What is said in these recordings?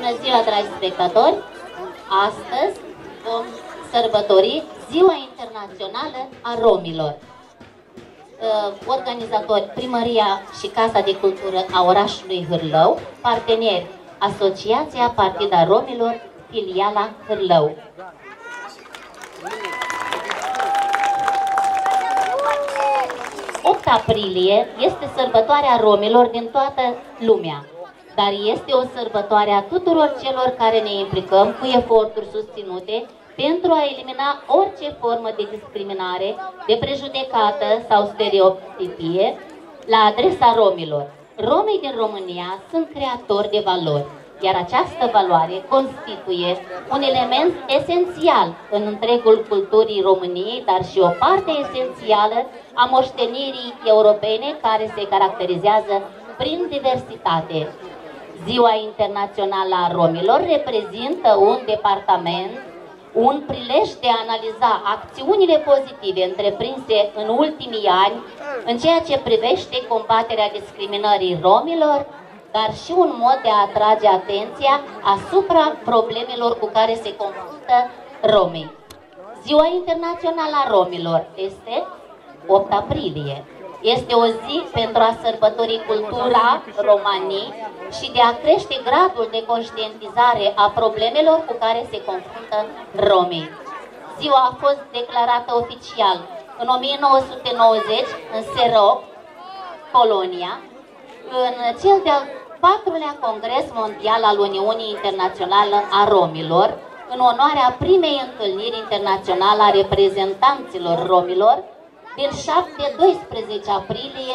Bună ziua, dragi spectatori! Astăzi vom sărbători Ziua Internațională a Romilor. Organizatori, Primăria și Casa de Cultură a orașului Hârlău, parteneri, Asociația Partida Romilor, filiala Hârlău. Aprilie este sărbătoarea romilor din toată lumea, dar este o sărbătoare a tuturor celor care ne implicăm cu eforturi susținute pentru a elimina orice formă de discriminare, de prejudecată sau stereotipie la adresa romilor. Romii din România sunt creatori de valori, iar această valoare constituie un element esențial în întregul culturii României, dar și o parte esențială a moștenirii europene care se caracterizează prin diversitate. Ziua Internațională a Romilor reprezintă un departament, un prilej de a analiza acțiunile pozitive întreprinse în ultimii ani în ceea ce privește combaterea discriminării romilor, dar și un mod de a atrage atenția asupra problemelor cu care se confruntă romii. Ziua Internațională a Romilor este 8 aprilie. Este o zi pentru a sărbători cultura romanii și de a crește gradul de conștientizare a problemelor cu care se confruntă romii. Ziua a fost declarată oficial în 1990 în Seroc, Polonia, în cel de-al 4-lea Congres Mondial al Uniunii Internaționale a Romilor, în onoarea primei întâlniri internaționale a reprezentanților romilor, din 7-12 aprilie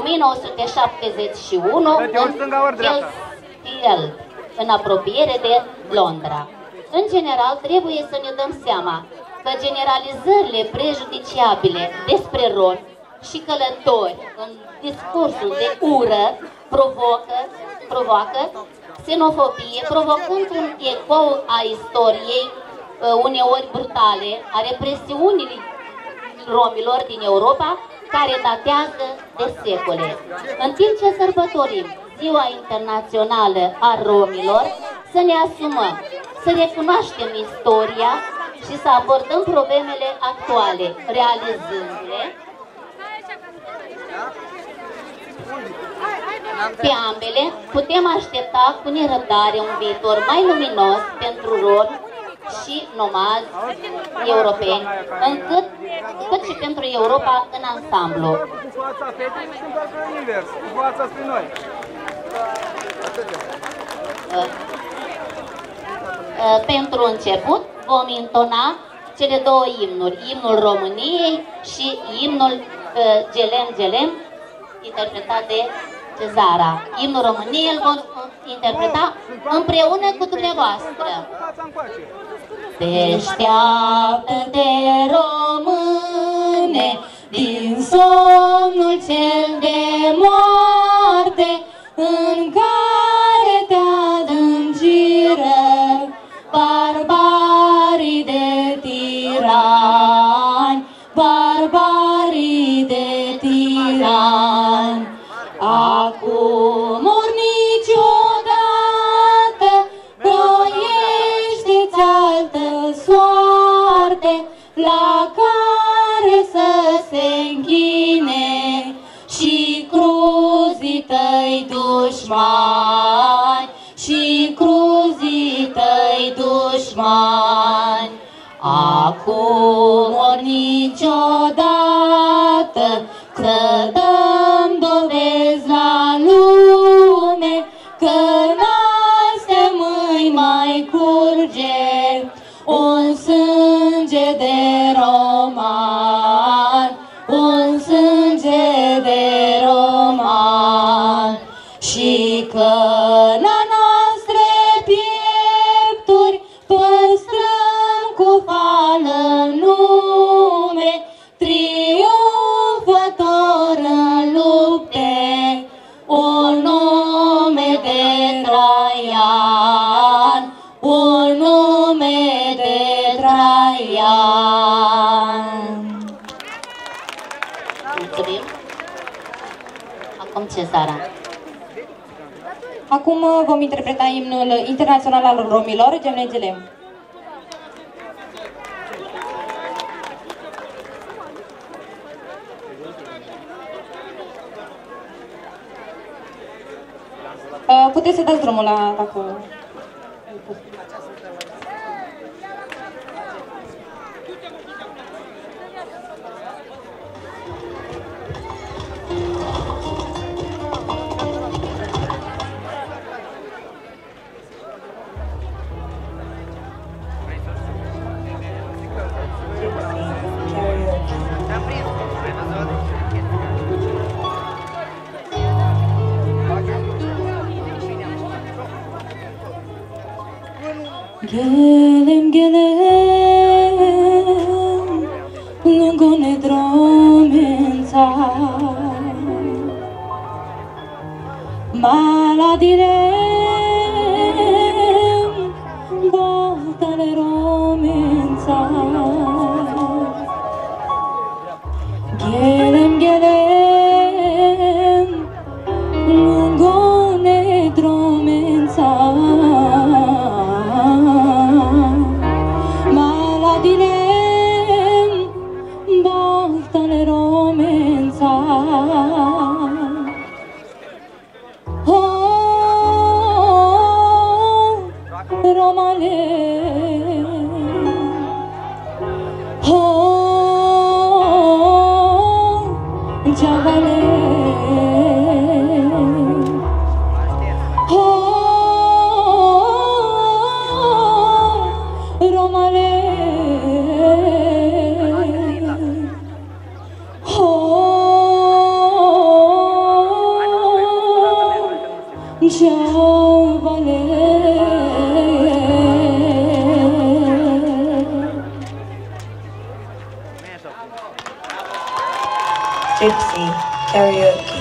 1971 în Kiel, în apropiere de Londra. În general, trebuie să ne dăm seama că generalizările prejudiciabile despre romi și călători în discursul de ură provoacă xenofobie, provocând un ecou a istoriei uneori brutale, a represiunii romilor din Europa, care datează de secole. În timp ce sărbătorim Ziua Internațională a Romilor, să ne asumăm, să recunoaștem istoria și să abordăm problemele actuale, realizându-le pe ambele. Putem aștepta cu nerăbdare un viitor mai luminos pentru romi și nomazi europeni, cât și pentru Europa în ansamblu. Pentru început vom intona cele două imnuri, imnul României și imnul Gelem Gelem, interpretat de Cezara. Imnul României îl vom interpreta împreună cu dumneavoastră. Deșteaptă-te, române, din somnul cel de moarte, în care te adânciră barbarii de tirani, barbarii de tirani. Acum ori niciodată croiește-ți altă soarte, la care să se închine și cruzii tăi dușmani, și cruzii tăi dușmani. Acum ori niciodată să dăm dovezi la lume că în astea mâini mai curge un sânge de roman, un sânge de roman, și că la noastre piepturi păstrăm cu fală nume, triumfător în lupte, un nume de Traian, un nume de Traian. Mulțumim. Acum Cezara. Acum vom interpreta imnul internațional al romilor, Gemnegelem. Puteți să dați drumul la dacă... Gelem gelem lungone dromența maladirem bohtale romența gelem gelem lungone dromența Gypsy karaoke.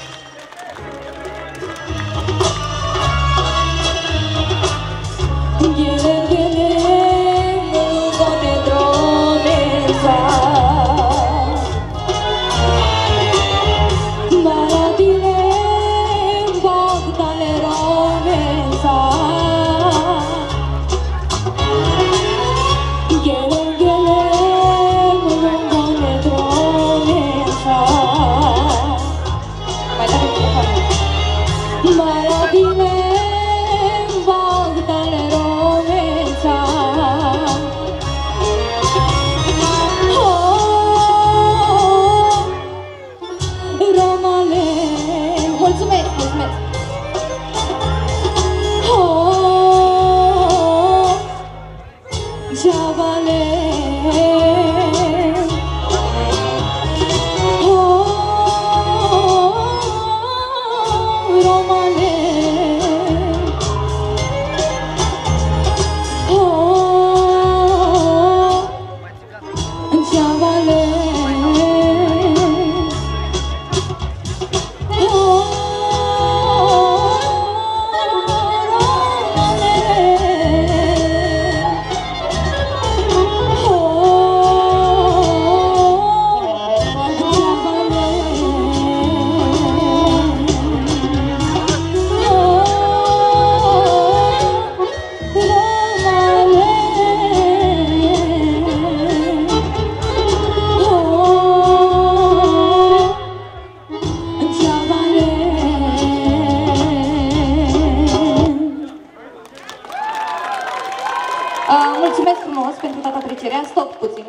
Mulțumesc frumos pentru toată aprecierea. Stop puțin.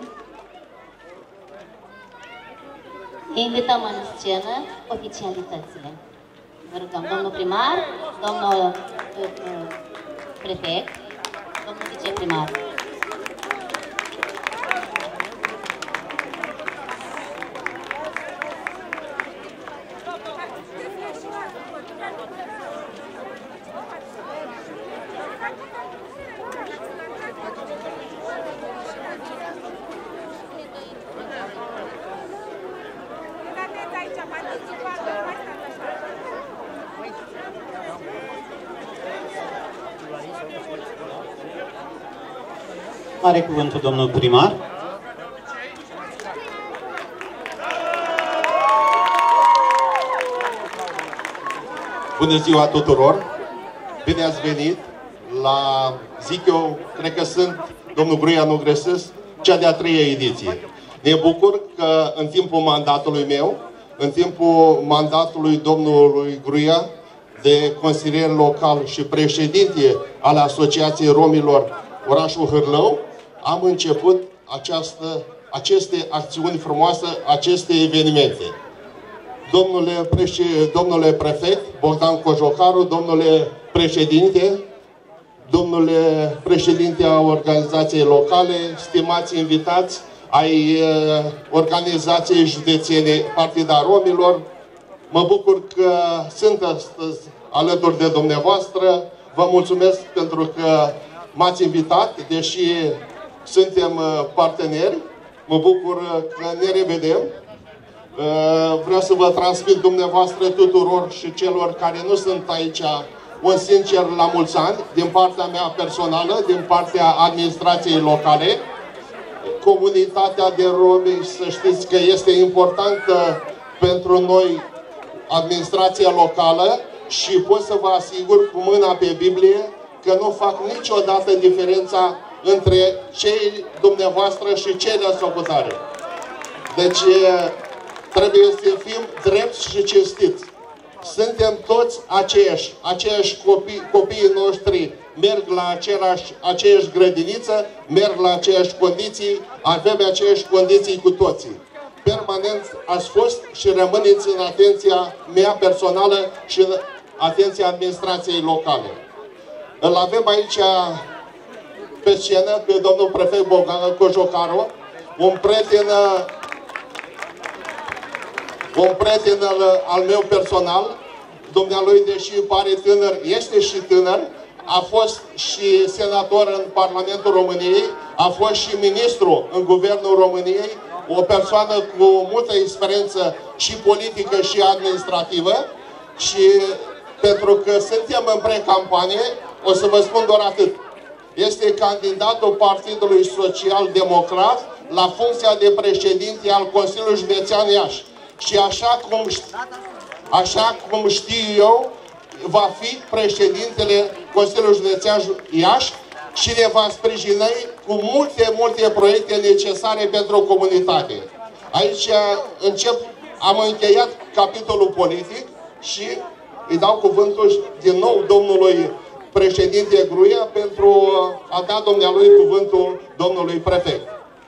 Invităm în scenă oficialitățile. Vă rugăm, domnul primar, domnul prefect, domnul viceprimar. Are cuvântul domnul primar. Bună ziua tuturor! bine ați venit la, zic eu, cred că sunt, domnul Gruia, nu greșesc, cea de-a 3-a ediție. Ne bucur că în timpul mandatului meu, în timpul mandatului domnului Gruia, de consilier local și președinte al Asociației Romilor orașul Hârlău, am început aceste acțiuni frumoase, aceste evenimente. Domnule prefect Bogdan Cojocaru, domnule președinte a organizației locale, stimați invitați ai organizației județene Partida Romilor, mă bucur că sunt astăzi alături de dumneavoastră. Vă mulțumesc pentru că m-ați invitat, deși suntem parteneri. Mă bucur că ne revedem. Vreau să vă transmit dumneavoastră tuturor și celor care nu sunt aici un sincer la mulți ani, din partea mea personală, din partea administrației locale. Comunitatea de romi, să știți că este importantă pentru noi, administrația locală, și pot să vă asigur cu mâna pe Biblie că nu fac niciodată diferența între cei dumneavoastră și ceilalți locutari. Deci trebuie să fim drepți și cinstiți. Suntem toți aceiași copii, copiii noștri merg la aceeași grădiniță, merg la aceeași condiții, avem aceeași condiții cu toții. Permanent ați fost și rămâneți în atenția mea personală și în atenția administrației locale. Îl avem aici pe scenă pe domnul prefect Bogdan Cojocaru, un prieten al meu personal. Dumnealui, deși pare tânăr, este și tânăr, a fost și senator în Parlamentul României, a fost și ministru în Guvernul României, o persoană cu multă experiență și politică și administrativă. Și pentru că suntem în pre-campanie, o să vă spun doar atât. Este candidatul Partidului Social Democrat la funcția de președinte al Consiliului Județean Iași. Și așa cum știu eu, va fi președintele Consiliului Județean Iași și ne va sprijini cu multe proiecte necesare pentru comunitate. Aici am încheiat capitolul politic și îi dau cuvântul din nou domnului președinte Gruia pentru a da dumnealui cuvântul domnului prefect.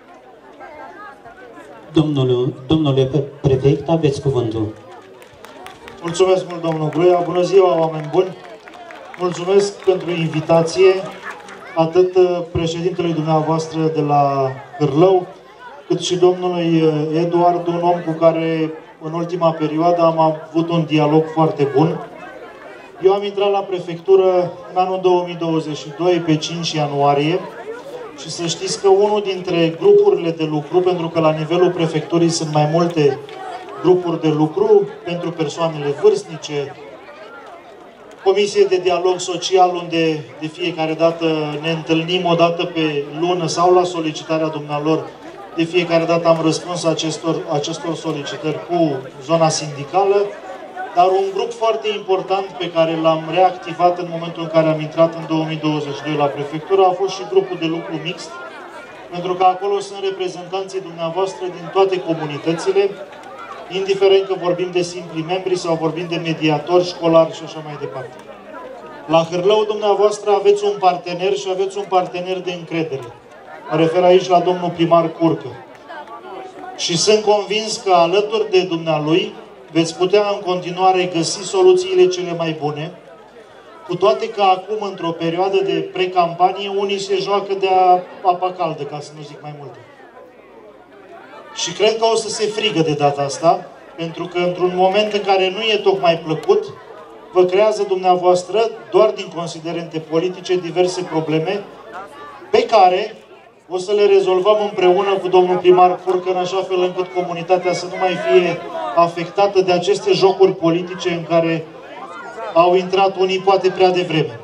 Domnule prefect, aveți cuvântul. Mulțumesc mult, domnul Gruia. Bună ziua, oameni buni. Mulțumesc pentru invitație, atât președintelui dumneavoastră de la Hârlău, cât și domnului Eduard, un om cu care în ultima perioadă am avut un dialog foarte bun. Eu am intrat la prefectură în anul 2022, pe 5 ianuarie, și să știți că unul dintre grupurile de lucru, pentru că la nivelul prefecturii sunt mai multe grupuri de lucru pentru persoanele vârstnice, comisie de dialog social, unde de fiecare dată ne întâlnim o dată pe lună sau la solicitarea dumnealor. De fiecare dată am răspuns acestor solicitări cu zona sindicală, dar un grup foarte important pe care l-am reactivat în momentul în care am intrat în 2022 la prefectură a fost și grupul de lucru mixt, pentru că acolo sunt reprezentanții dumneavoastră din toate comunitățile, indiferent că vorbim de simpli membri sau vorbim de mediatori, școlari și așa mai departe. La Hârlău dumneavoastră aveți un partener și aveți un partener de încredere. Mă refer aici la domnul primar Curcă. Și sunt convins că alături de dumnealui veți putea în continuare găsi soluțiile cele mai bune, cu toate că acum, într-o perioadă de precampanie, unii se joacă de apa caldă, ca să nu zic mai multe. Și cred că o să se frigă de data asta, pentru că într-un moment în care nu e tocmai plăcut, vă creează dumneavoastră, doar din considerente politice, diverse probleme pe care o să le rezolvăm împreună cu domnul primar Curcă, în așa fel încât comunitatea să nu mai fie afectată de aceste jocuri politice în care au intrat unii poate prea devreme.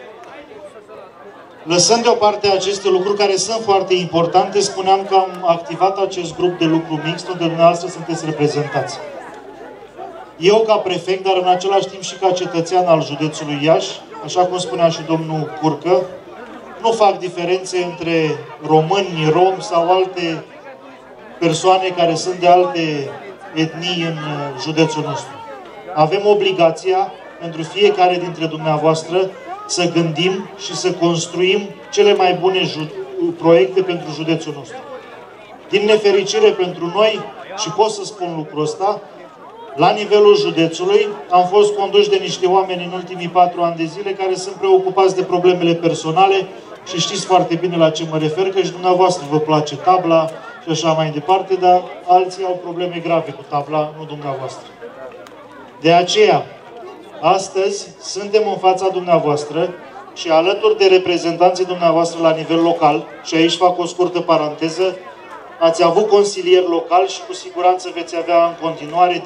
Lăsând deoparte aceste lucruri care sunt foarte importante, spuneam că am activat acest grup de lucru mixt, unde dumneavoastră sunteți reprezentați. Eu ca prefect, dar în același timp și ca cetățean al județului Iași, așa cum spunea și domnul Curcă, nu fac diferențe între români, romi sau alte persoane care sunt de alte etnii în județul nostru. Avem obligația, pentru fiecare dintre dumneavoastră, să gândim și să construim cele mai bune proiecte pentru județul nostru. Din nefericire pentru noi, și pot să spun lucrul ăsta, la nivelul județului am fost conduși de niște oameni în ultimii 4 ani de zile care sunt preocupați de problemele personale și știți foarte bine la ce mă refer, că și dumneavoastră vă place tabla și așa mai departe, dar alții au probleme grave cu tabla, nu dumneavoastră. De aceea, astăzi suntem în fața dumneavoastră și alături de reprezentanții dumneavoastră la nivel local, și aici fac o scurtă paranteză, ați avut consilier local și cu siguranță veți avea în continuare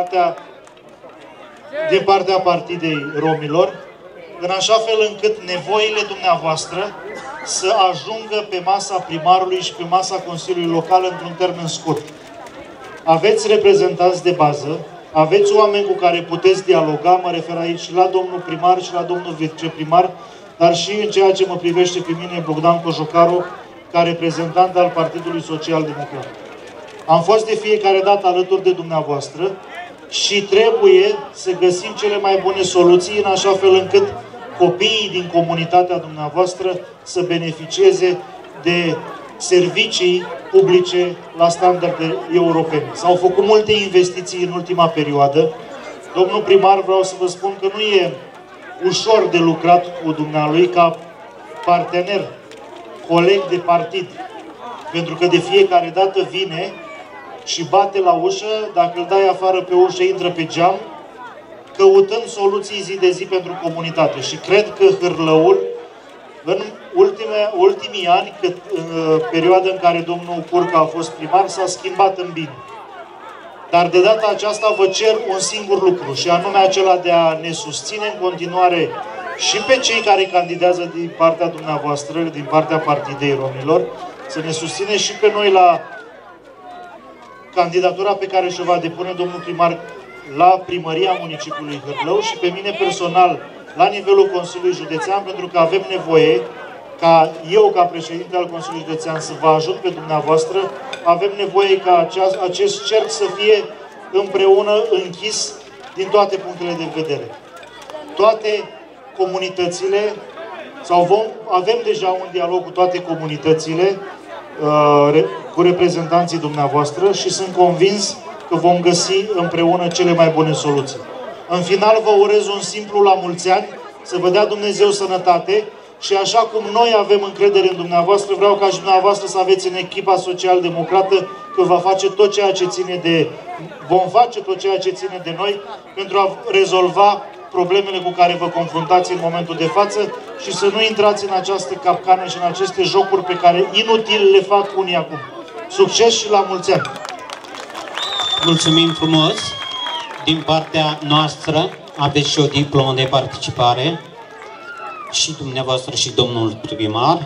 din partea Partidei Romilor, în așa fel încât nevoile dumneavoastră să ajungă pe masa primarului și pe masa Consiliului Local într-un termen scurt. Aveți reprezentanți de bază, aveți oameni cu care puteți dialoga, mă refer aici și la domnul primar și la domnul viceprimar, dar și în ceea ce mă privește pe mine, Bogdan Cojocaru, ca reprezentant al Partidului Social Democrat. Am fost de fiecare dată alături de dumneavoastră și trebuie să găsim cele mai bune soluții în așa fel încât copiii din comunitatea dumneavoastră să beneficieze de servicii publice la standarde europene. S-au făcut multe investiții în ultima perioadă. Domnul primar, vreau să vă spun că nu e ușor de lucrat cu dumnealui ca partener, coleg de partid, pentru că de fiecare dată vine și bate la ușă, dacă îl dai afară pe ușă, intră pe geam, căutând soluții zi de zi pentru comunitate. Și cred că Hârlăul, în ultimii ani, în perioada în care domnul Curcă a fost primar, s-a schimbat în bine. Dar de data aceasta vă cer un singur lucru, și anume acela de a ne susține în continuare și pe cei care candidează din partea dumneavoastră, din partea Partidei Romilor, să ne susține și pe noi la candidatura pe care și-o va depune domnul primar la primăria municipiului Hârlău și pe mine personal la nivelul Consiliului Județean, pentru că avem nevoie ca eu, ca președinte al Consiliului Județean, să vă ajut pe dumneavoastră, avem nevoie ca acest cerc să fie împreună închis din toate punctele de vedere. Toate comunitățile, avem deja un dialog cu toate comunitățile, cu reprezentanții dumneavoastră și sunt convins că vom găsi împreună cele mai bune soluții. În final vă urez un simplu la mulți ani, să vă dea Dumnezeu sănătate și așa cum noi avem încredere în dumneavoastră, vreau ca și dumneavoastră să aveți în echipa social-democrată că vom face tot ceea ce ține de noi pentru a rezolva problemele cu care vă confruntați în momentul de față și să nu intrați în această capcană și în aceste jocuri pe care inutil le fac unii acum. Succes și la mulți ani! Mulțumim frumos! Din partea noastră aveți și o diplomă de participare și dumneavoastră și domnul primar.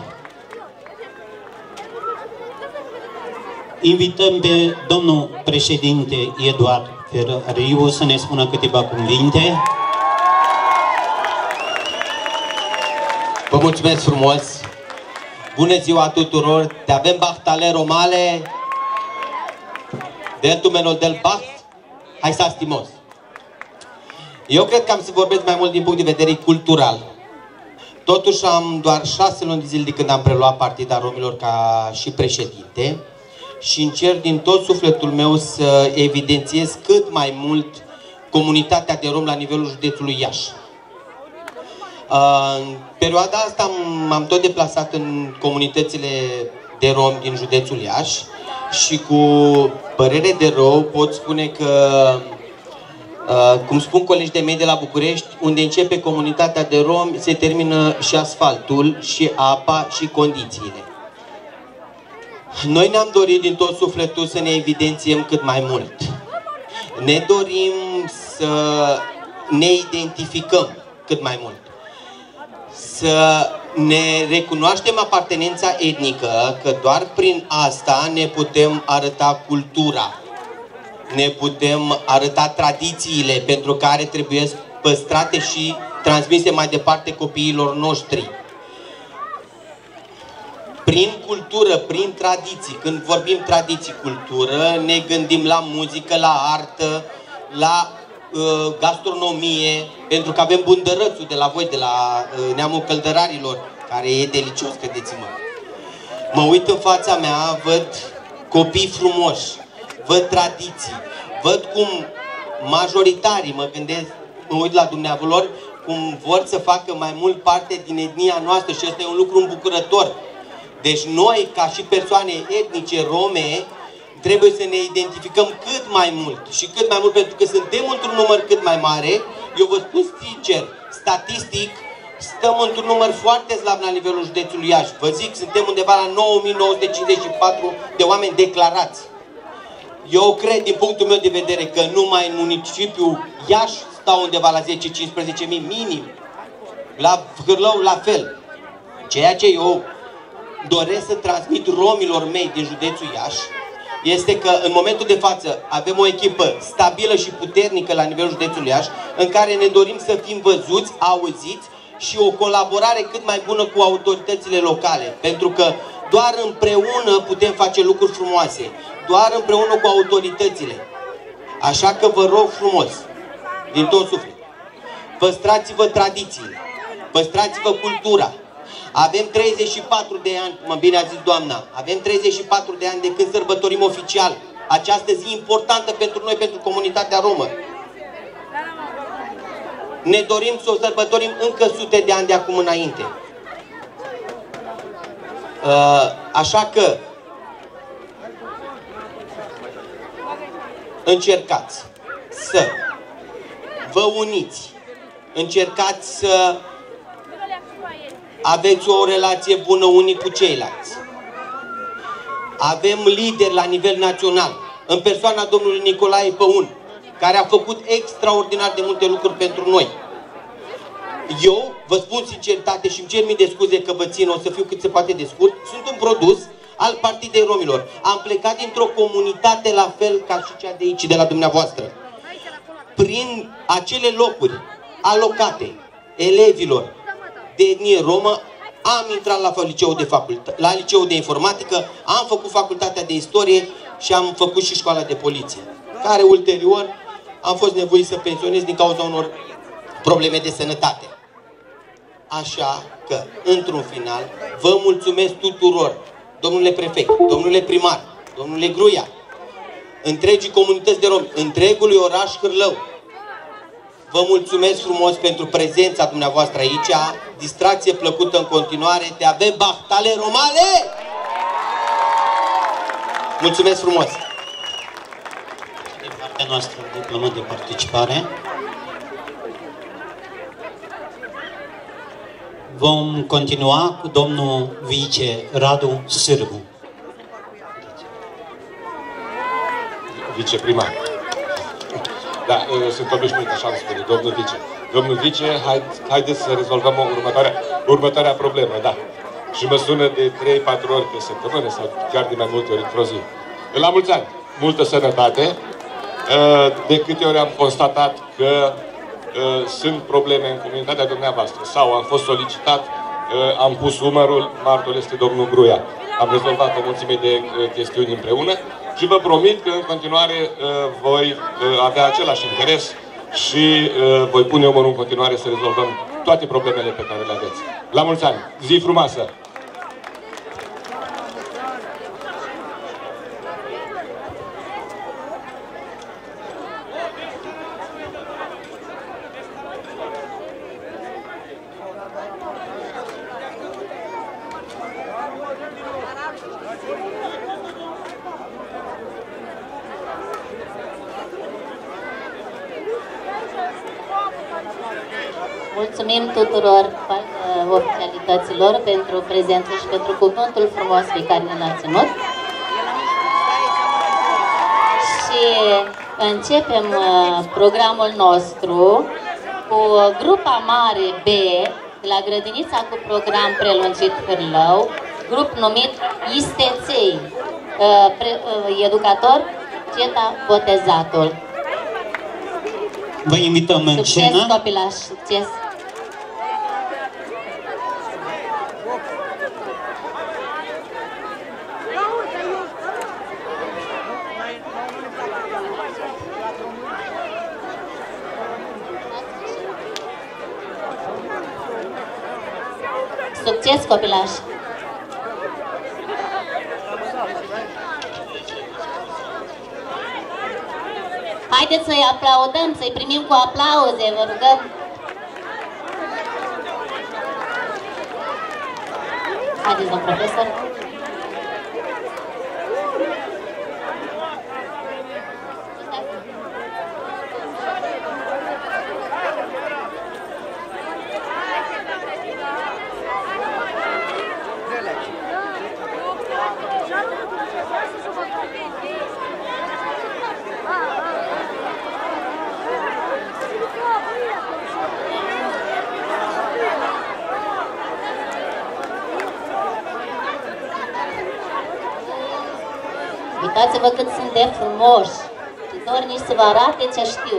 Invităm pe domnul președinte Eduard Ferăriu să ne spună câteva cuvinte. Vă mulțumesc frumos! Bună ziua tuturor! Te avem bahtale romale, del tumenul del baht, hai să stimos! Eu cred că am să vorbesc mai mult din punct de vedere cultural. Totuși am doar 6 luni de zile de când am preluat Partida Romilor ca și președinte și încerc din tot sufletul meu să evidențiez cât mai mult comunitatea de rom la nivelul județului Iași. În perioada asta m-am tot deplasat în comunitățile de rom din județul Iași și cu părere de rău pot spune că, cum spun colegii mei de la București, unde începe comunitatea de romi, se termină și asfaltul, și apa, și condițiile. Noi ne-am dorit din tot sufletul să ne evidențiem cât mai mult. Ne dorim să ne identificăm cât mai mult. Să ne recunoaștem apartenența etnică, că doar prin asta ne putem arăta cultura. Ne putem arăta tradițiile pentru care trebuie păstrate și transmise mai departe copiilor noștri. Prin cultură, prin tradiții, când vorbim tradiții, cultură, ne gândim la muzică, la artă, la gastronomie, pentru că avem bundărățul de la voi, de la neamul căldărarilor, care e delicios, credeți-mă. Mă uit în fața mea, văd copii frumoși, văd tradiții, văd cum majoritarii, mă gândesc, mă uit la dumneavoastră, cum vor să facă mai mult parte din etnia noastră și ăsta e un lucru îmbucurător. Deci noi, ca și persoane etnice rome, trebuie să ne identificăm cât mai mult și cât mai mult, pentru că suntem într-un număr cât mai mare. Eu vă spun sincer, statistic, stăm într-un număr foarte slab la nivelul județului Iași. Vă zic, suntem undeva la 9954 de oameni declarați. Eu cred, din punctul meu de vedere, că numai în municipiul Iași stau undeva la 10-15 mii minim. La Hârlău, la fel. Ceea ce eu doresc să transmit romilor mei din județul Iași este că în momentul de față avem o echipă stabilă și puternică la nivelul județului Iași, în care ne dorim să fim văzuți, auziți și o colaborare cât mai bună cu autoritățile locale. Pentru că doar împreună putem face lucruri frumoase, doar împreună cu autoritățile. Așa că vă rog frumos, din tot suflet, păstrați-vă tradițiile, păstrați-vă cultura. Avem 34 de ani, cum bine a zis doamna, avem 34 de ani de când sărbătorim oficial această zi importantă pentru noi, pentru comunitatea romă. Ne dorim să o sărbătorim încă sute de ani de acum înainte. Așa că încercați să vă uniți, încercați să aveți o relație bună unii cu ceilalți. Avem lideri la nivel național, în persoana domnului Nicolae Păun, care a făcut extraordinar de multe lucruri pentru noi. Eu, vă spun sinceritate și îmi cer mii de scuze că vă țin, o să fiu cât se poate de scurt, sunt un produs al Partidei Romilor. Am plecat dintr-o comunitate la fel ca și cea de aici, de la dumneavoastră. Prin acele locuri alocate elevilor de etnie romă, am intrat la liceul de informatică, am făcut facultatea de istorie și am făcut și școala de poliție, care ulterior am fost nevoit să pensionez din cauza unor probleme de sănătate. Așa că, într-un final, vă mulțumesc tuturor, domnule prefect, domnule primar, domnule Gruia, întregii comunități de romi, întregului oraș Hârlău. Vă mulțumesc frumos pentru prezența dumneavoastră aici, distracție plăcută în continuare, te avem bahtale romale! Mulțumesc frumos! Din partea noastră, diplomă de participare. Vom continua cu domnul vice Radu Sârbu. Viceprimar. Da, sunt obișnuit, așa îmi spune, domnul vice. Domnul vice, haideți să rezolvăm următoarea problemă, da. Și mă sună de 3-4 ori pe săptămână sau chiar de mai multe ori într-o zi. La mulți ani, multă sănătate. De câte ori am constatat că sunt probleme în comunitatea dumneavoastră sau am fost solicitat, am pus umărul, martorul este domnul Gruia. Am rezolvat o mulțime de chestiuni împreună și vă promit că în continuare voi avea același interes și voi pune umărul în continuare să rezolvăm toate problemele pe care le aveți. La mulți ani! Zi frumoasă! Mulțumim tuturor oficialităților pentru prezență și pentru cuvântul frumos pe care ne l-a ținut. Și începem programul nostru cu grupa mare B de la grădinița cu program prelungit Hârlău, grup numit Isteței, educator Ceta Botezatul. Vă invităm în succes, scenă. Copilaș, succes! Succes, copilași! Haideți să-i aplaudăm, să-i primim cu aplauze, vă rugăm! Haideți, domn profesor! Uitați-vă cât sunt de frumoși și dornici să vă arate ce știu.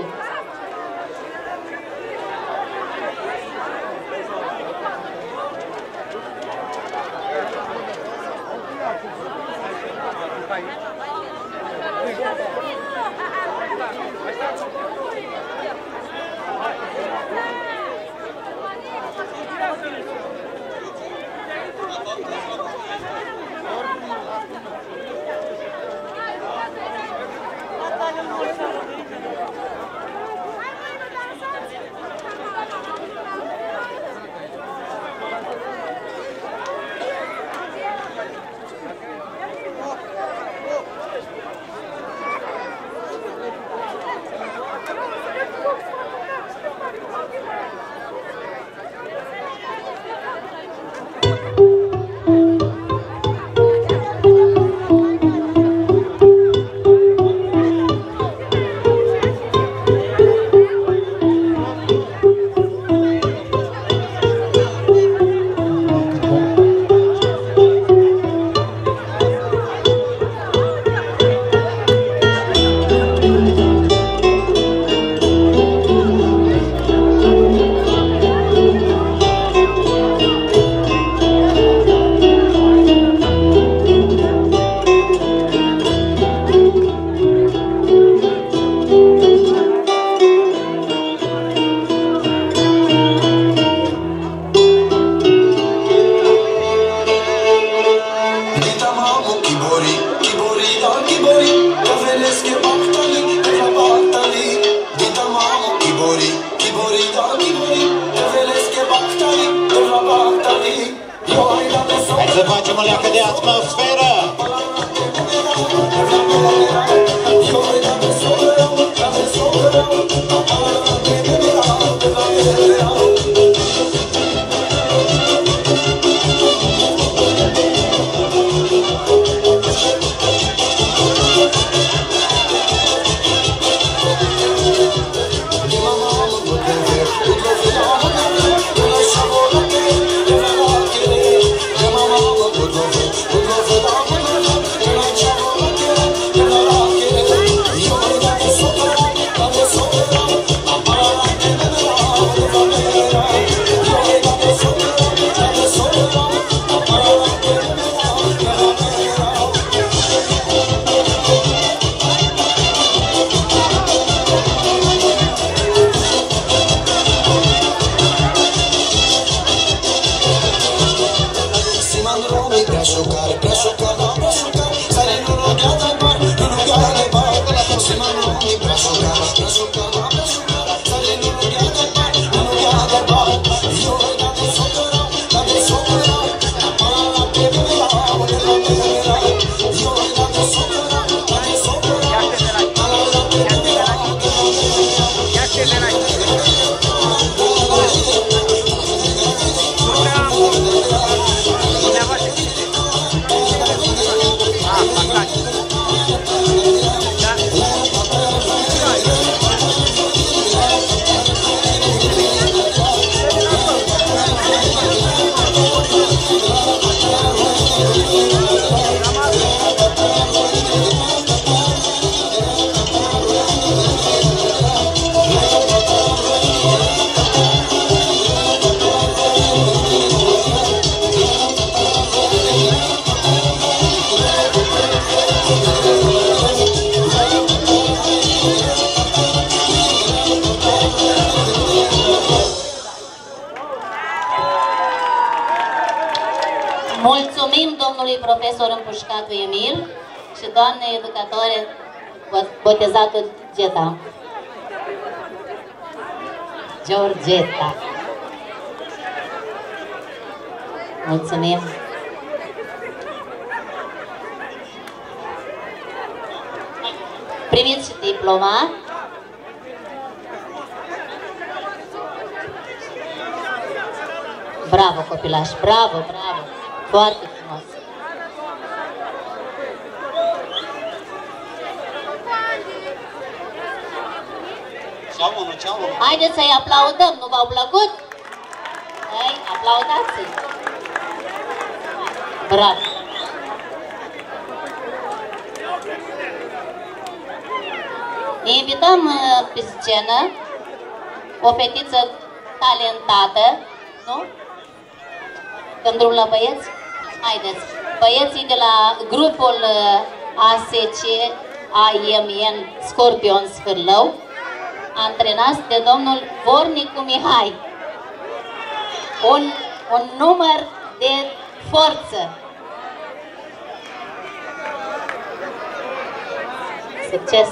Hai să facem o leacă de atmosferă! Good love, Mulțumim domnului profesor Împușcatu Emil și doamnei educatoare botezată Geta. Georgeta. Mulțumim. Primiți și diploma. Bravo, copilaș, bravo, bravo. Foarte frumos. Haideți să-i aplaudăm, nu v-au plăcut? Hai, aplaudați-i. Bravo. Ne invităm pe scenă o fetiță talentată, nu? Dăm drum la băieți? Haideți! Băieții de la grupul ASC AMN Scorpions Hârlău, antrenați de domnul Vornicu Mihai. Un număr de forță. Succes!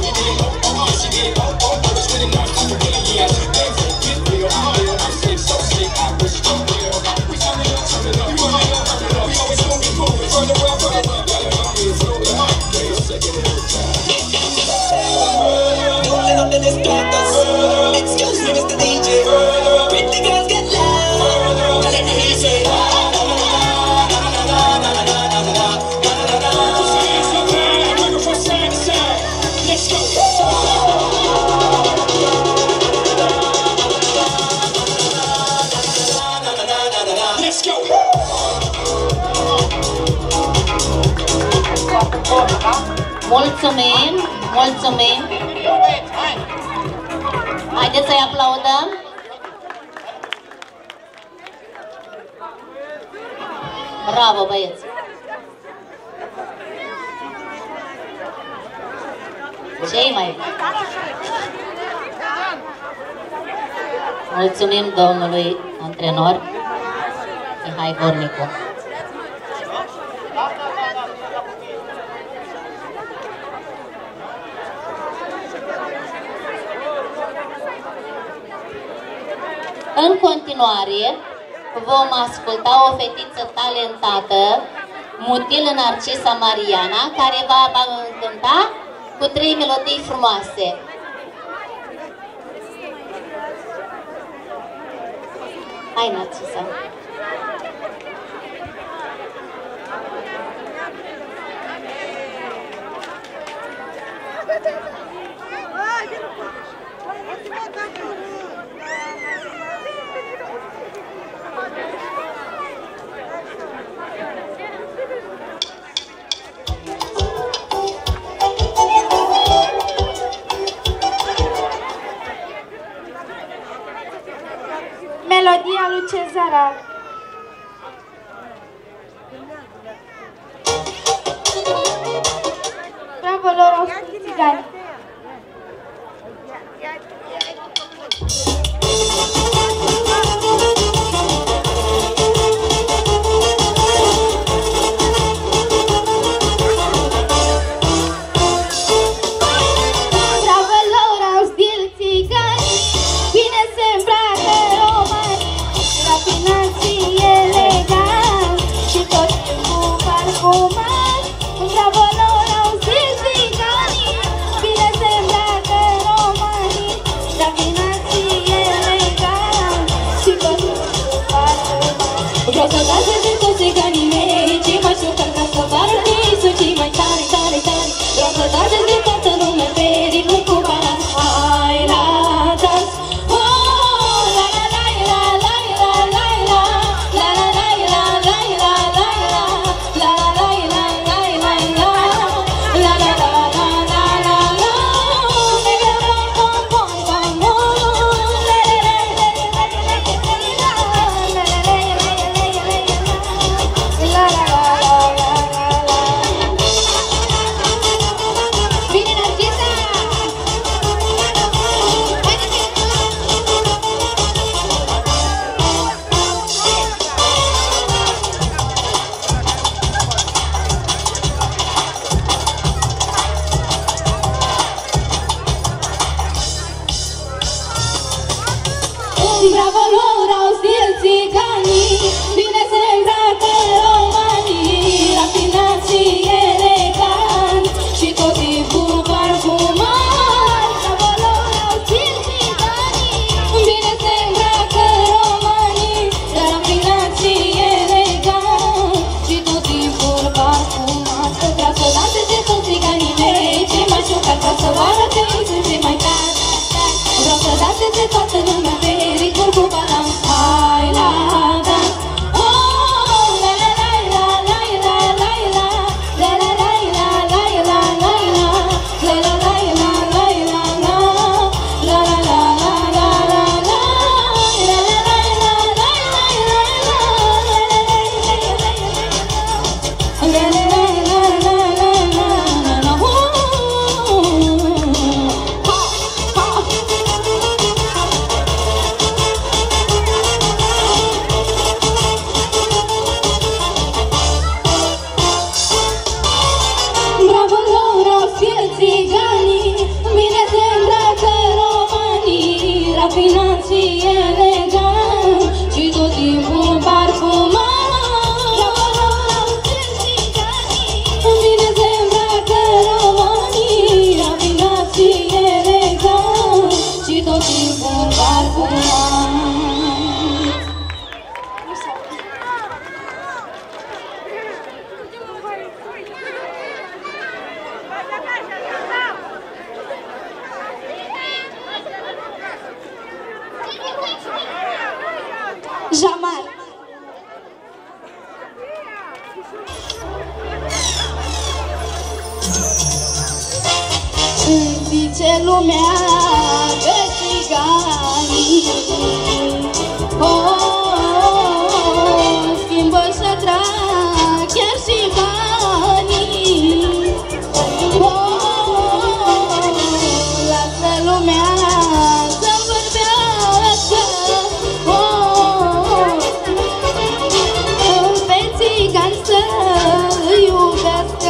So Mulțumim, mulțumim. Haideți să-i aplaudăm. Bravo, băieți. Ce-i mai? Mulțumim domnului antrenor Mihai Vornicu. În continuare, vom asculta o fetiță talentată, Mutilă Narcisa Mariana, care va cânta cu 3 melodii frumoase. Hai, Narcisa! Melodia lui Cezara. Bravo lor, au fost țigani. Jamar. lumea că țiganii schimbă să trag chiar și banii. Lasă lumea să vorbească pe țigan să iubească.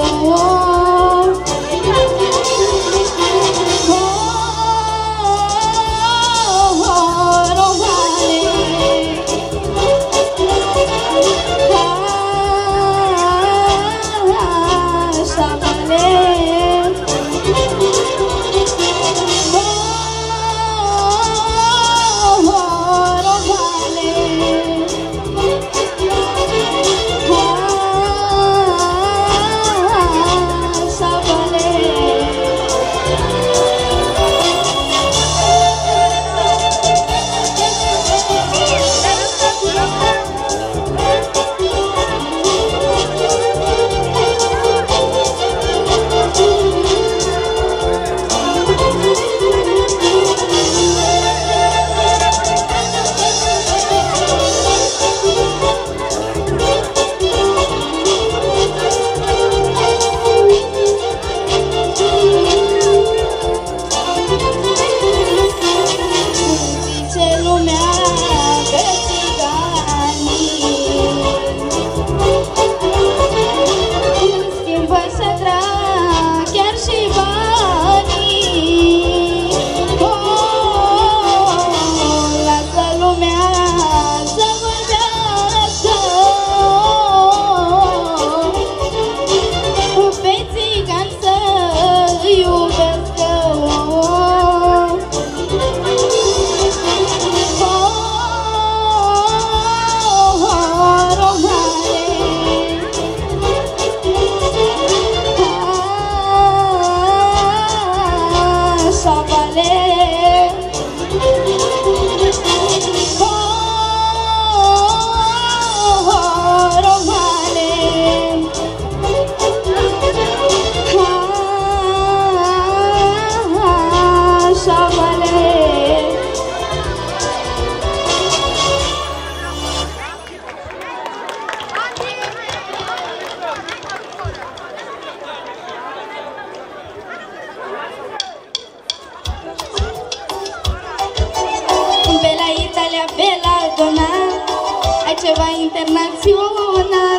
Ceva internațional.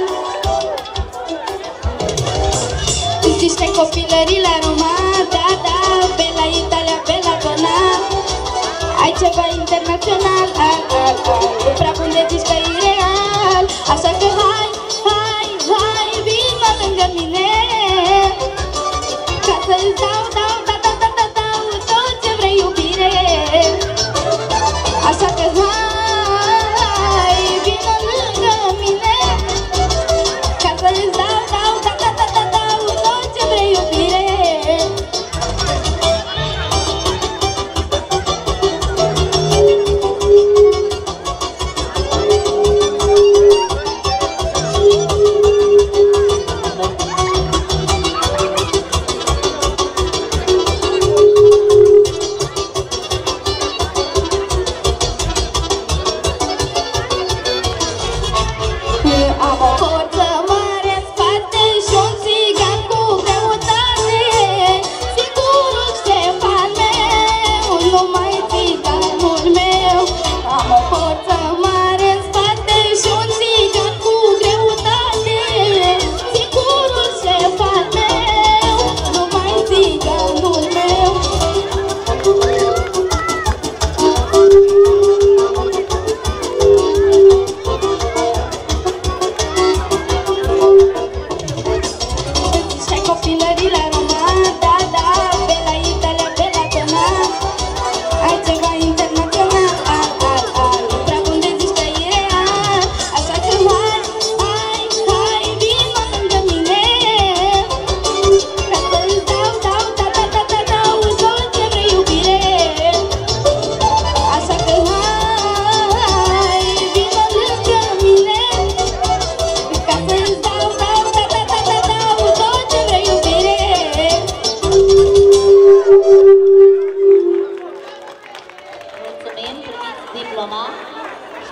Zice copilării la Roma, da, da, pe la Italia, pe la Dona. Ai ceva internațional, nu prea bun de zici că e real. Așa că hai, hai, hai, vină lângă mine, ca să-ți dau, tot ce vrei, iubire. Așa că hai, tot ce vrei, iubire.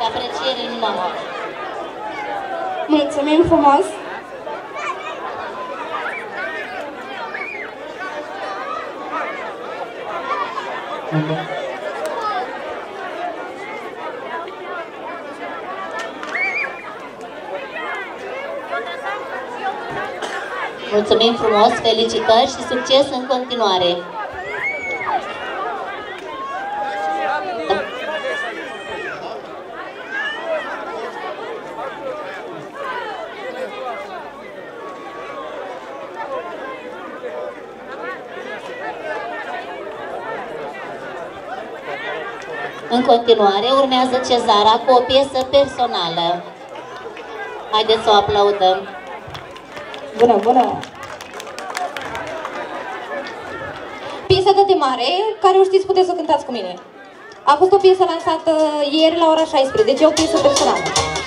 apreciere nouă. Mulțumim frumos! Mulțumim frumos, felicitări și succes în continuare! În continuare urmează Cezara cu o piesă personală. Haideți să o aplaudăm! Bună, bună! Piesa de mare, care o știți, puteți să cântați cu mine. A fost o piesă lansată ieri la ora 16, e o piesă personală.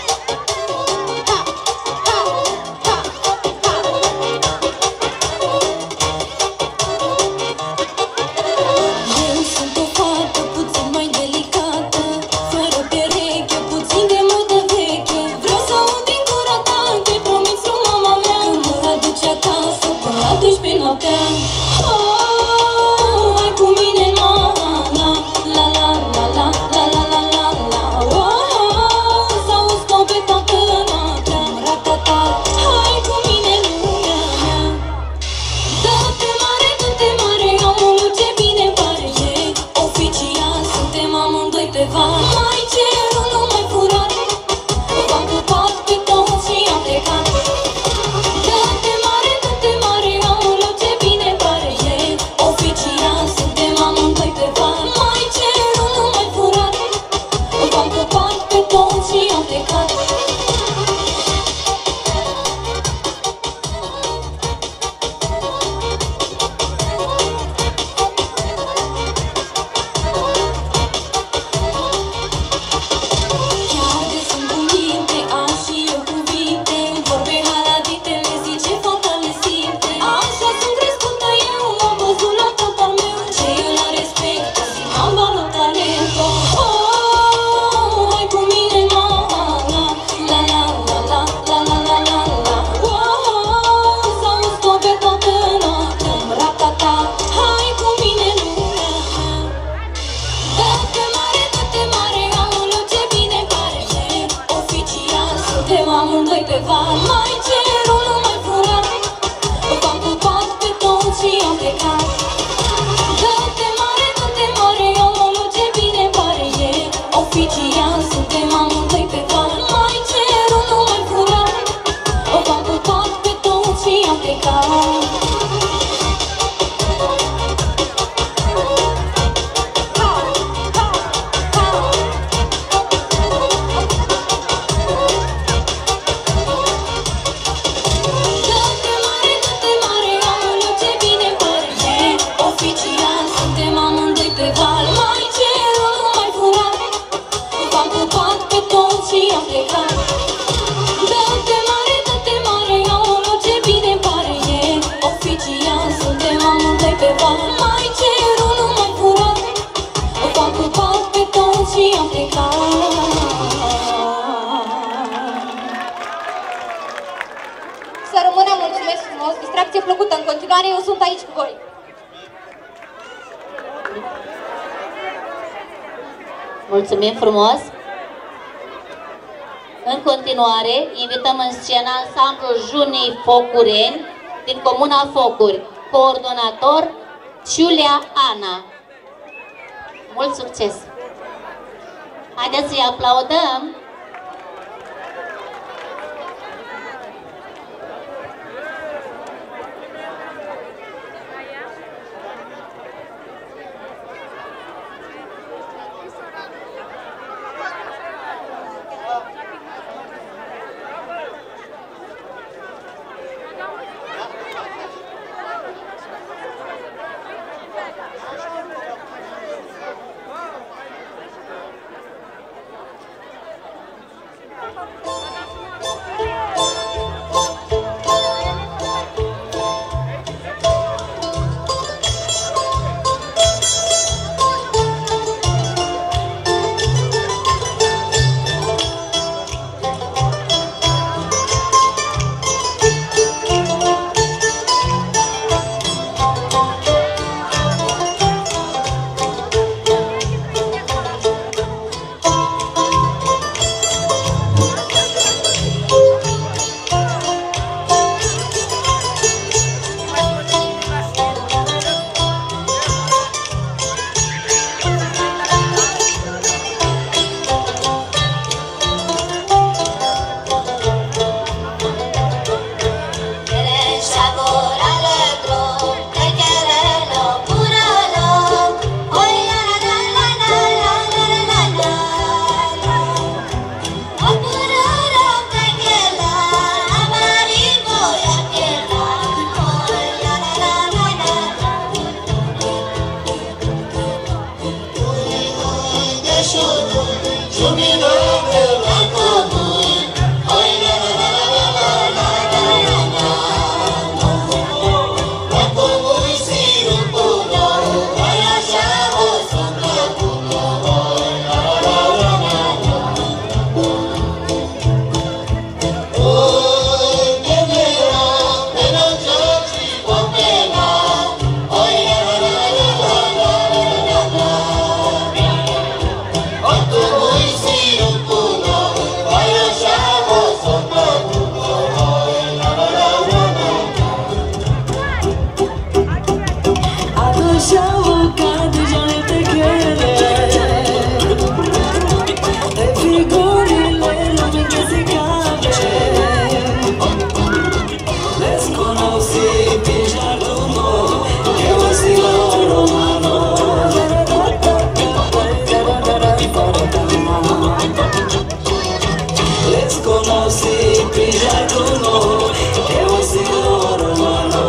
Să rămână, mulțumesc frumos, distracție plăcută. În continuare, eu sunt aici cu voi. Mulțumim frumos! În continuare, invităm în scenă ansamblul Junii Focureni din Comuna Focuri, coordonator Ciulia Ana. Mult succes! Haideți să-i aplaudăm! conosci qui giorno che ho sido romano.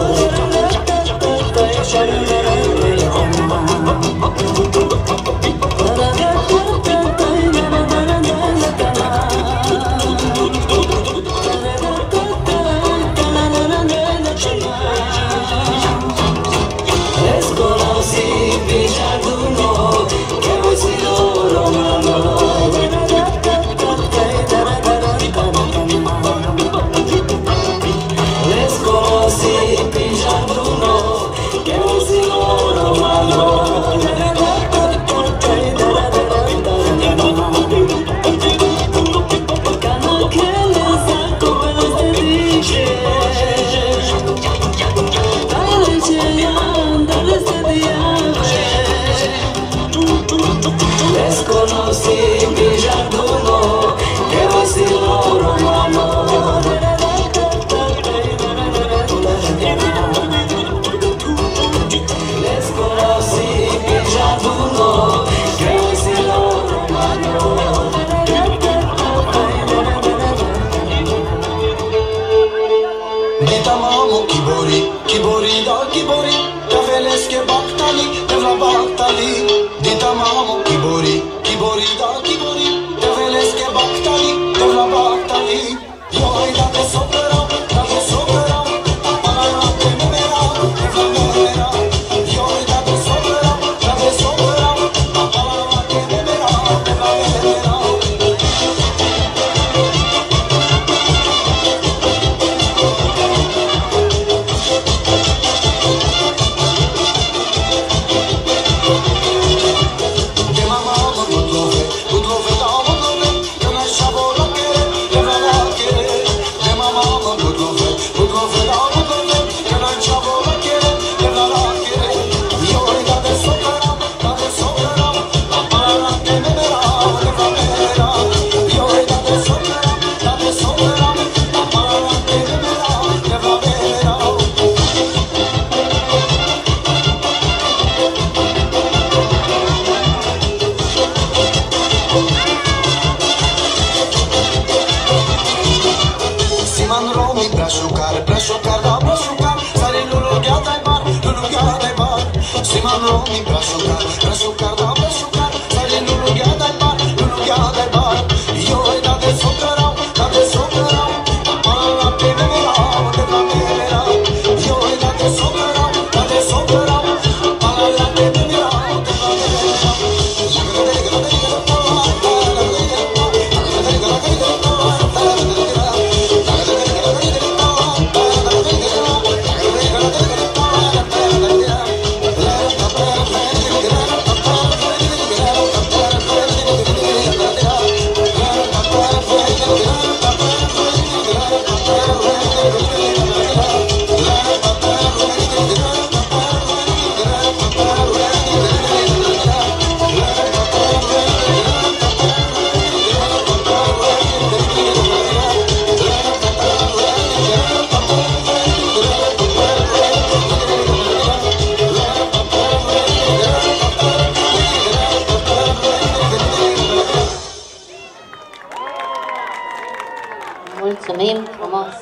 Mulțumim frumos!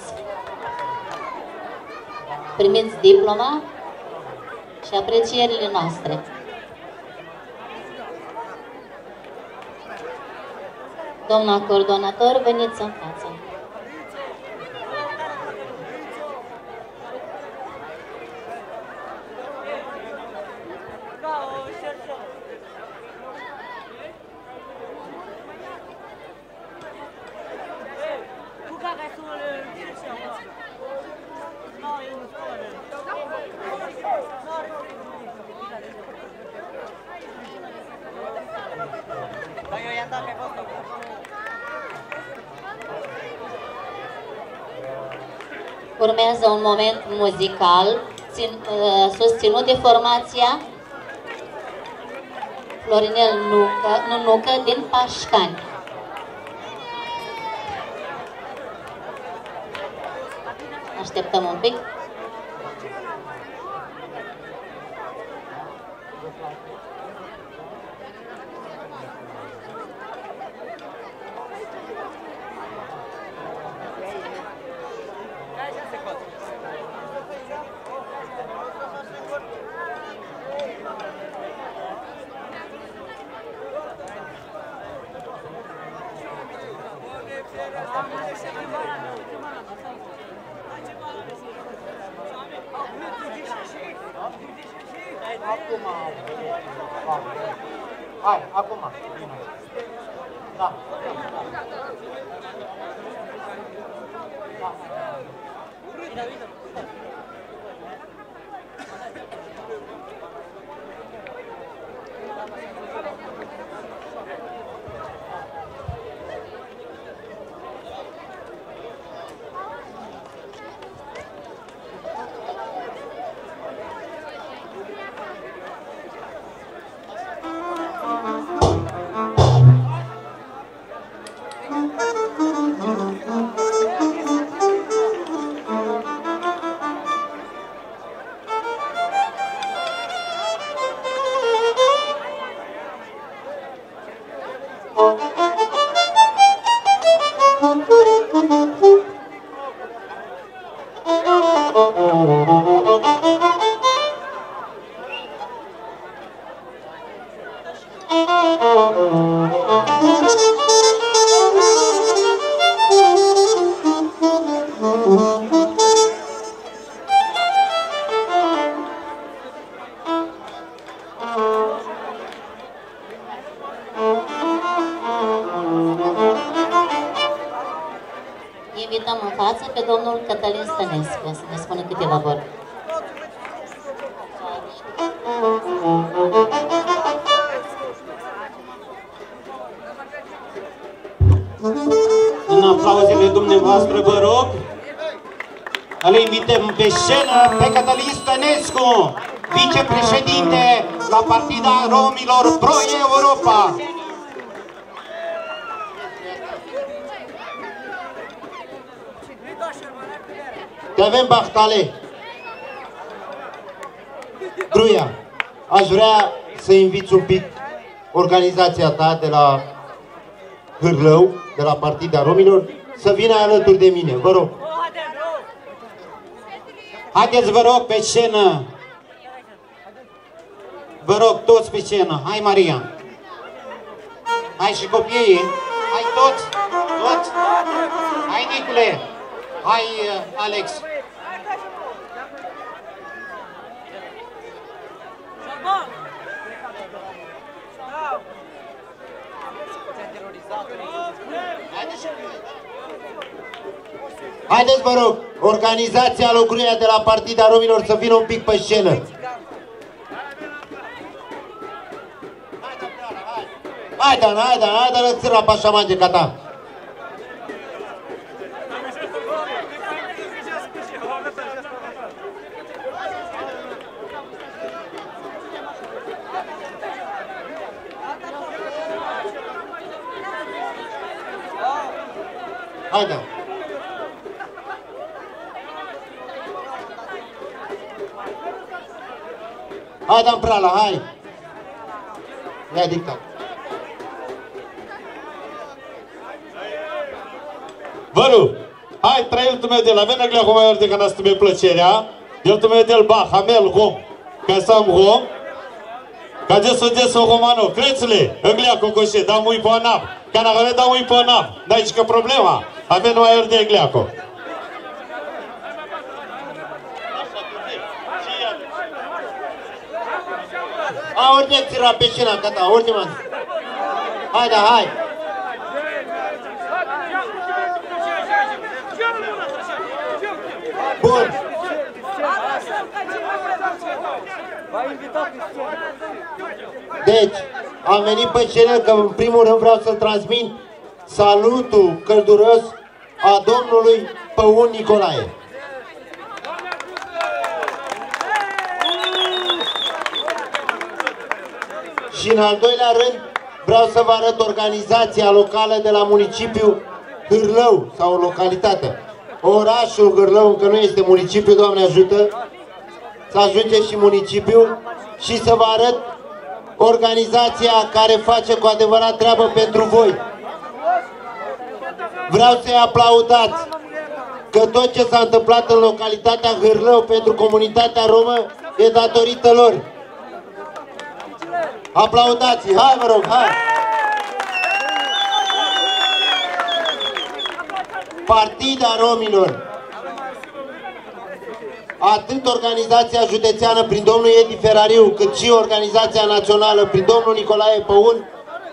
Primiți diploma și aprecierile noastre. Doamna coordonator, veniți în față. Urmează un moment muzical susținut de formația Florinel Nunucă din Pașcani. Așteptăm un pic. Hai, acum. Da. Invităm în față pe domnul Cătălin Stănescu să ne spună câteva vorbe. În aplauzele dumneavoastră, vă rog, îl invităm pe scenă pe Cătălin Stănescu, vicepreședinte la Partida Romilor Pro-Europa. Te avem, Bahtale. Gruia, aș vrea să inviți un pic organizația ta de la Hârlău, de la Partida Romilor, să vină alături de mine, vă rog. Haideți, vă rog, pe scenă. Vă rog, toți pe scenă. Hai, Maria. Hai și copiii. Hai toți. Toți. Hai, Nicule. Hai, Alex. Haideți, vă rog, organizația Logruia de la Partida Romilor să vină un pic pe scenă. Hai, Dan, lăți la pașamange ca ta. Hai, Dan. Hai, Dan Prala, hai! Ia dictat. Văru, hai, trăiul meu de la mene, glea cum mai ori de că n-ați tăme plăcerea, el tăme de-l bah, hamel, gom, ca să am gom, ca de să gomano, crețule, înglea cu coșe, da mui pe nap, ca n-a da mui pe nap, n-ai zică problema, avem mai ori de gleaco. A, ori ți-ra pe scenă, gata, ori man. Hai, da, hai! Bun! Deci, am venit pe scenă că în primul rând vreau să-l transmit salutul călduros a domnului Păun Nicolae. Și în al doilea rând vreau să vă arăt organizația locală de la municipiul Hârlău sau localitatea. Orașul Hârlău încă nu este municipiu, Doamne ajută, să ajunge și municipiul și să vă arăt organizația care face cu adevărat treabă pentru voi. Vreau să-i aplaudați că tot ce s-a întâmplat în localitatea Hârlău pentru comunitatea romă e datorită lor. Aplaudați-i! Hai, vă rog, hai! Partida Romilor. atât organizația județeană prin domnul Edi Ferariu, cât și organizația națională prin domnul Nicolae Păun,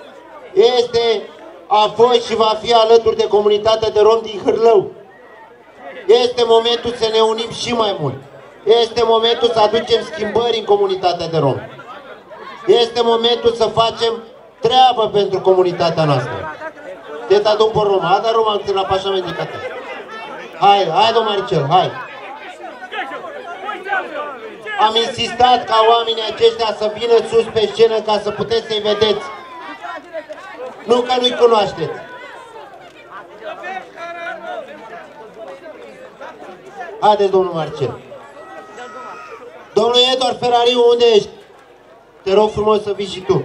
a fost și va fi alături de comunitatea de romi din Hârlău. Este momentul să ne unim și mai mult. Este momentul să aducem schimbări în comunitatea de romi. Este momentul să facem treabă pentru comunitatea noastră. Te da domnul Roma, a dat Roma la pașa medicată. Hai, domnul Maricel, hai. Am insistat ca oamenii aceștia să vină sus pe scenă ca să puteți să-i vedeți. Nu că nu-i cunoașteți. Haideți, domnul Marcel. Domnul Eduard Ferariu, unde ești? Te rog frumos să vii și tu.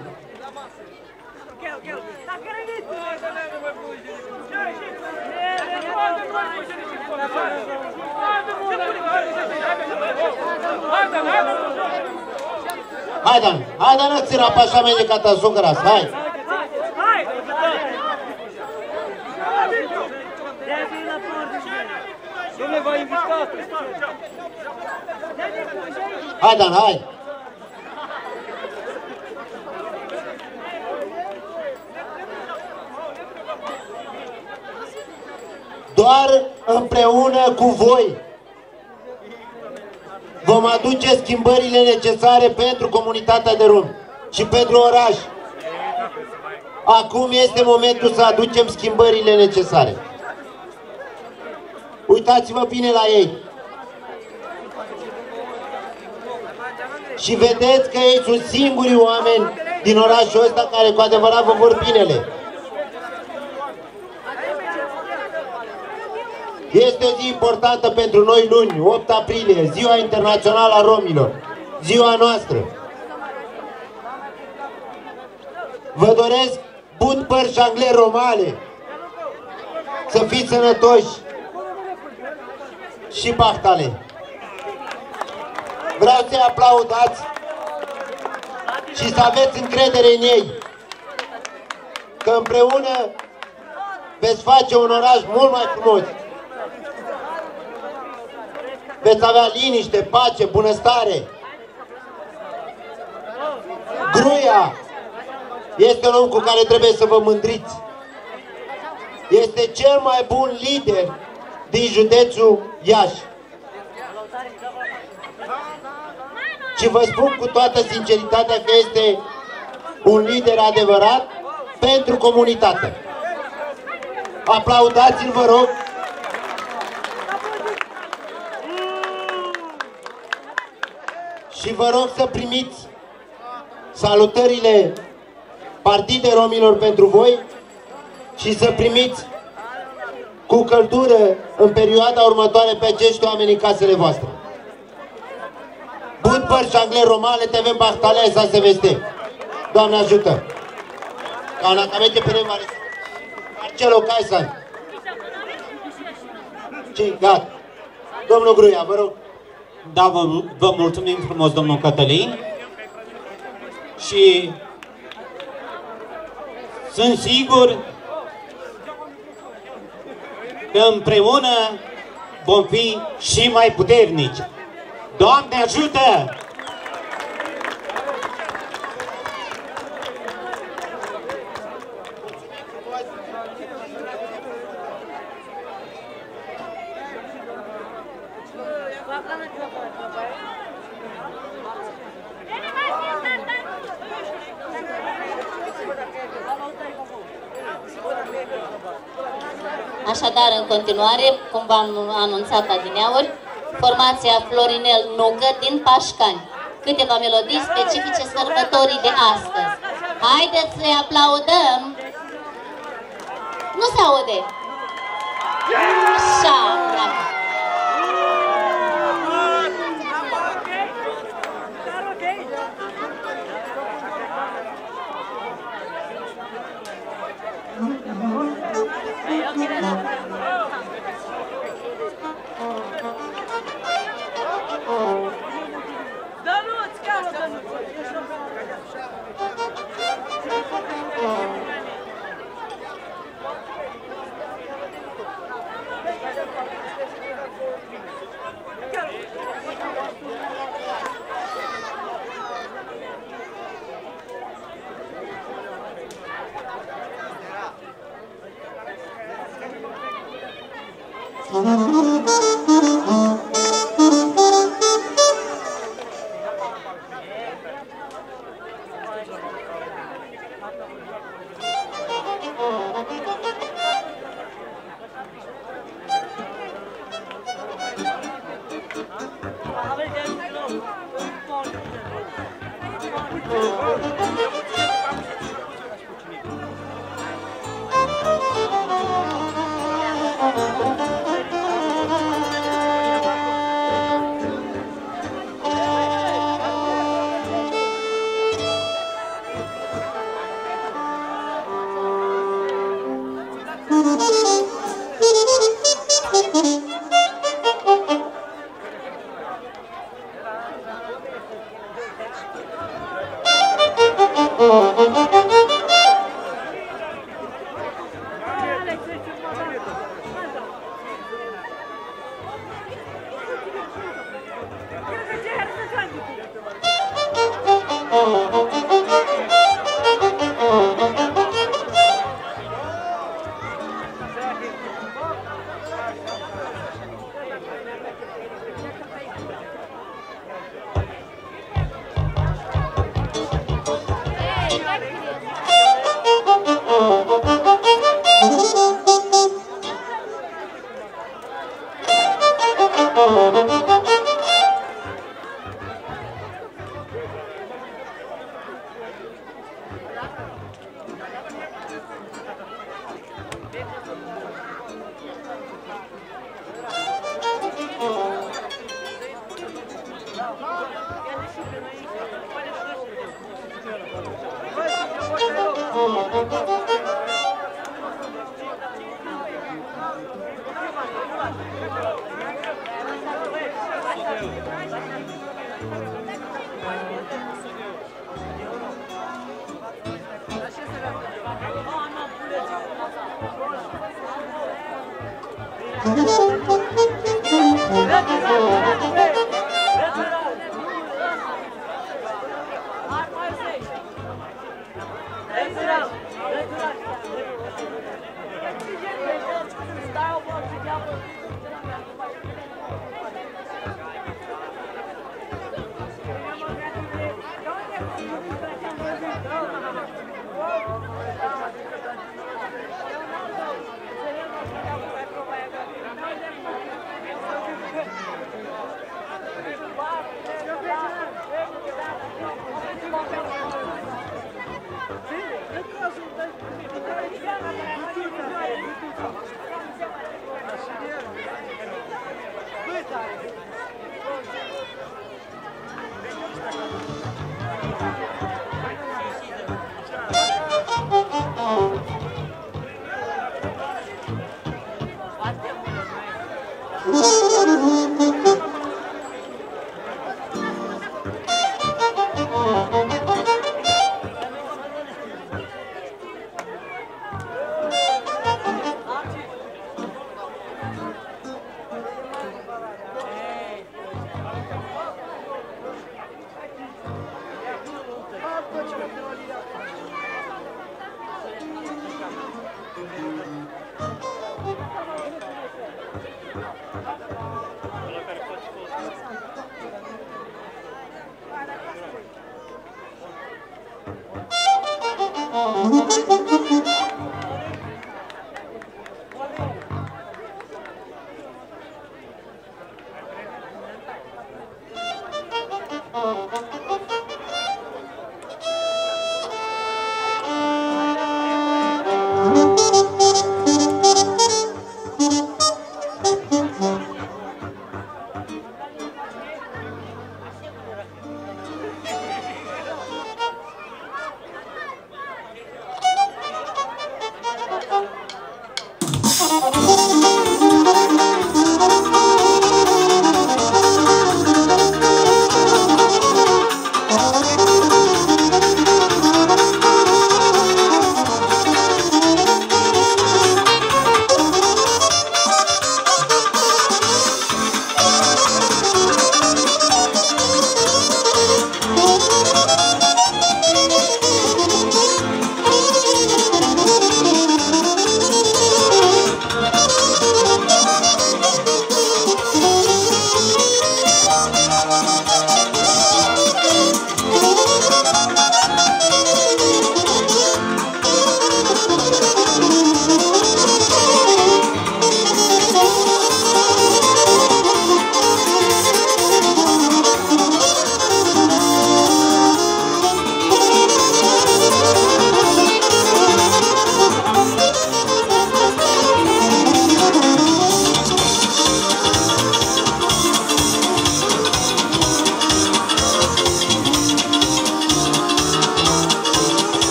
Hai, Dan, ți-l apașament de catasugras, hai! Hai, Dan, hai! Doar împreună cu voi vom aduce schimbările necesare pentru comunitatea de romi și pentru oraș. Acum este momentul să aducem schimbările necesare. Uitați-vă bine la ei. Și vedeți că ei sunt singurii oameni din orașul ăsta care cu adevărat vă vor binele. Este o zi importantă pentru noi luni, 8 aprilie, Ziua Internațională a Romilor, ziua noastră. Vă doresc but păr și angle romale, să fiți sănătoși și pahtale. Vreau să-i aplaudați și să aveți încredere în ei, că împreună veți face un oraș mult mai frumos. Veți avea liniște, pace, bunăstare. Gruia este un om cu care trebuie să vă mândriți. Este cel mai bun lider din județul Iași. Și vă spun cu toată sinceritatea că este un lider adevărat pentru comunitate. Aplaudați-l, vă rog. Și vă rog să primiți salutările Partidei Romilor pentru voi și să primiți cu căldură în perioada următoare pe acești oameni în casele voastre. But păr și angle romale, te avem bahtalea să se veste. Doamne ajută! Ca una camete pe nemare. Marcelo Caisan. Ce, gata. Domnul Gruia, vă rog. Da, vă mulțumim frumos, domnul Cătălin, și sunt sigur că împreună vom fi și mai puternici. Doamne ajută! Așadar, în continuare, cum v-am anunțat adineauri, formația Florinel Nucă din Pașcani. Câteva melodii specifice sărbătorii de astăzi. Haideți să-i aplaudăm! Nu se aude! Așa, bravo!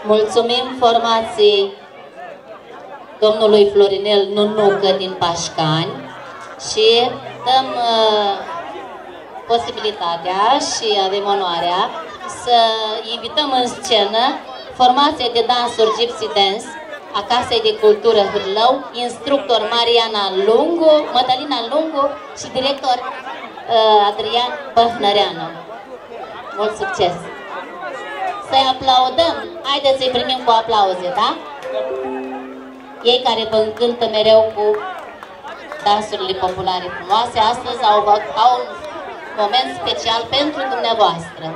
Mulțumim formației domnului Florinel Nunucă din Pașcani și dăm posibilitatea și avem onoarea să invităm în scenă formația de dansuri Gypsy Dance a Casei de Cultură Hârlău, instructor Mariana Lungu, Mădălina Lungu și director Adrian Băhnăreanu. Mult succes! Să-i aplaudăm! Haideți să-i primim cu aplauze, da? Ei care vă încântă mereu cu dansurile populare frumoase, astăzi au un moment special pentru dumneavoastră.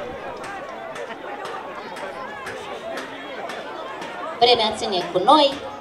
Vremea ține cu noi.